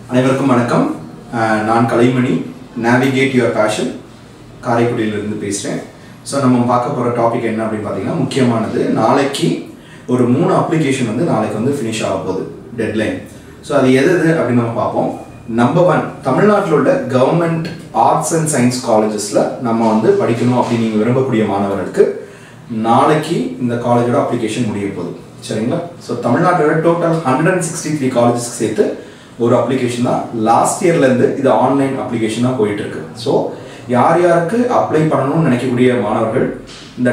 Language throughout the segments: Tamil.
அனைவருக்கும் வணக்கம். நான் கலைமணி, நேவிகேட் யுவர் பேஷன் காரைக்குடியிலிருந்து பேசுகிறேன். ஸோ நம்ம பார்க்க போகிற டாபிக் என்ன அப்படின்னு பார்த்தீங்கன்னா, முக்கியமானது நாளைக்கு ஒரு 3 அப்ளிகேஷன் வந்து நாளைக்கு வந்து ஃபினிஷ் ஆக போகுது, டெட்லைன். ஸோ அது எது அப்படின்னு நம்ம பார்ப்போம். நம்பர் 1, தமிழ்நாட்டில் உள்ள கவர்மெண்ட் ஆர்ட்ஸ் அண்ட் சயின்ஸ் காலேஜஸில் நம்ம வந்து படிக்கணும் அப்படின்னு நீங்கள் விரும்பக்கூடிய மாணவர்களுக்கு நாளைக்கு இந்த காலேஜோட அப்ளிகேஷன் முடிய போகுது, சரிங்களா? ஸோ தமிழ்நாட்டோட டோட்டல் 163 காலேஜஸ்க்கு சேர்த்து ஒரு அப்ளிகேஷன் தான். லாஸ்ட் இயர்லேருந்து இது ஆன்லைன் அப்ளிகேஷனாக போயிட்டுருக்கு. ஸோ யார் யாருக்கு அப்ளை பண்ணணும்னு நினைக்கக்கூடிய மாணவர்கள் இந்த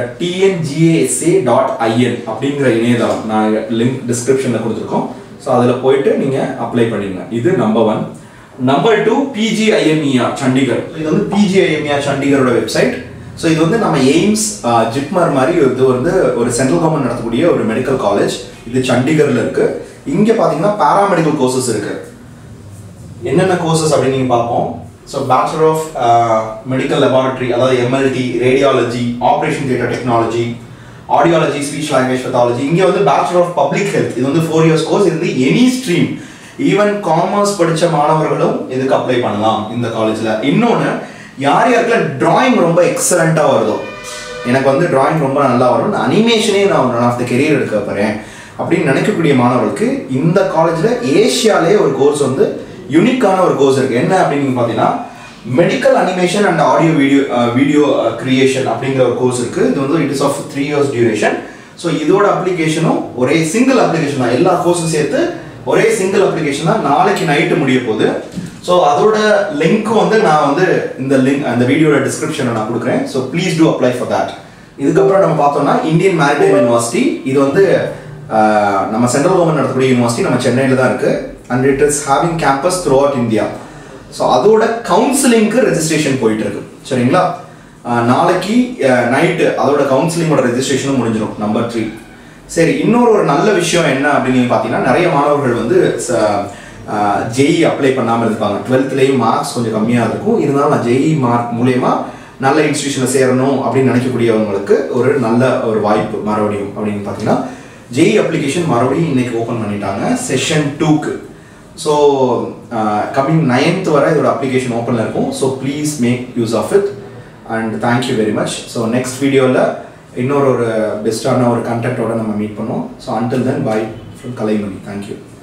tngasa.in அப்படிங்கிற இணையதளம் நான் லிங்க் டிஸ்கிரிப்ஷனில் கொடுத்துருக்கோம். ஸோ அதில் போயிட்டு நீங்கள் அப்ளை பண்ணிடுங்க. இது நம்பர் 1. Number 2, PGIMER Chandigarh. இது வந்து PGIMER சண்டிகரோட வெப்சைட். ஸோ இது வந்து நம்ம எய்ம்ஸ் ஜிப்மர் மாதிரி இது வந்து ஒரு சென்ட்ரல் கவர்மெண்ட் நடத்தக்கூடிய ஒரு மெடிக்கல் காலேஜ். இது சண்டிகரில் இருக்குது. இங்கே பார்த்தீங்கன்னா பாராமெடிக்கல் கோர்சஸ் இருக்குது. என்னென்ன கோர்சஸ் அப்படின்னு நீங்கள் பார்ப்போம். So bachelor of medical laboratory, அதாவது MLT, radiology, operation theatre technology, audiology, speech language pathology. இங்கே வந்து பேச்சுலர் ஆஃப் பப்ளிக் ஹெல்த், இது வந்து 4 years கோர்ஸ். இது வந்து எனி ஸ்ட்ரீம், ஈவன் காமர்ஸ் படித்த மாணவர்களும் இதுக்கு அப்ளை பண்ணலாம் இந்த காலேஜில். இன்னொன்று, யார் யாருக்குலாம் டிராயிங் ரொம்ப எக்ஸலண்ட்டாக வருதோ, எனக்கு வந்து டிராயிங் ரொம்ப நல்லா வரும், இந்த அனிமேஷனே நான் ஒன் ஆஃப் த கெரியர் எடுக்க போகிறேன் அப்படின்னு நினைக்கக்கூடிய மாணவர்களுக்கு இந்த காலேஜில் ஏஷியாலே ஒரு கோர்ஸ் வந்து யூனிக்கான ஒரு கோர்ஸ் இருக்குது. என்ன அப்படின்னு பார்த்தீங்கன்னா, medical animation and audio video creation அப்படிங்கிற ஒரு கோர்ஸ் இருக்குது. இது வந்து it is of 3 years duration. So இதோட அப்ளிகேஷனும் ஒரே சிங்கிள் அப்ளிகேஷன் தான். எல்லா கோர்ஸும் சேர்த்து ஒரே சிங்கிள் அப்ளிகேஷன் தான். நாளைக்கு நைட்டு முடிய போகுது. ஸோ அதோட லிங்க்கும் வந்து நான் வந்து அந்த வீடியோட டிஸ்கிரிப்ஷனில் நான் கொடுக்குறேன். So please do apply for that. இதுக்கப்புறம் நம்ம பார்த்தோம்னா இந்தியன் மேரிடைம் யூனிவர்சிட்டி. இது வந்து நம்ம சென்ட்ரல் கவர்மெண்ட் நடத்தக்கூடிய யூனிவர்சிட்டி, நம்ம சென்னையில் தான் இருக்குது. And it is having campus throughout India. So அதோட கவுன்சிலிங்க்கு ரெஜிஸ்ட்ரேஷன் போயிட்டு இருக்கு, சரிங்களா? நாளைக்கு நைட்டு அதோட கவுன்சிலிங்கோட ரெஜிஸ்ட்ரேஷனும் முடிஞ்சிடும். நம்பர் 3. சரி, இன்னொரு நல்ல விஷயம் என்ன அப்படின்னு பார்த்தீங்கன்னா, நிறைய மாணவர்கள் வந்து ஜெஇ அப்ளை பண்ணாமல் இருப்பாங்க. 12th மார்க்ஸ் கொஞ்சம் கம்மியாக இருக்கும். இருந்தாலும் நான் ஜெஇ மார்க் மூலயமா நல்ல இன்ஸ்டியூஷனில் சேரணும் அப்படின்னு நினைக்கக்கூடியவங்களுக்கு ஒரு நல்ல ஒரு வாய்ப்பு மறுபடியும் அப்படின்னு பார்த்தீங்கன்னா, ஜெஇ அப்ளிகேஷன் மறுபடியும் இன்னைக்கு ஓப்பன் பண்ணிட்டாங்க செஷன் 2க்கு. ஸோ கம்மிங் 9th வரை இதோட அப்ளிகேஷன் ஓப்பனில் இருக்கும். So please make use of it and thank you very much. So next வீடியோவில் இன்னொரு பெஸ்ட்டான ஒரு கண்டென்ட்டோட நம்ம மீட் பண்ணுவோம். So until then, bye from Kalaimani. Thank you.